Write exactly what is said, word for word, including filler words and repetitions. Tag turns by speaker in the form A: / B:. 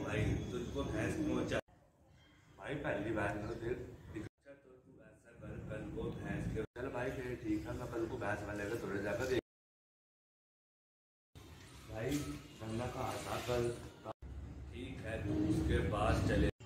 A: भाई, तुझको भैंस पहुंचा
B: भाई पहली बार ना फिर।
A: अच्छा तो तू ऐसा कर, कल को भैंस के
B: चल भाई फिर ठीक है, मैं कल को भैंस वाले का थोड़े जाकर देख। भाई बंदा कहाँ था कल?
A: ठीक है, तू उसके पास चले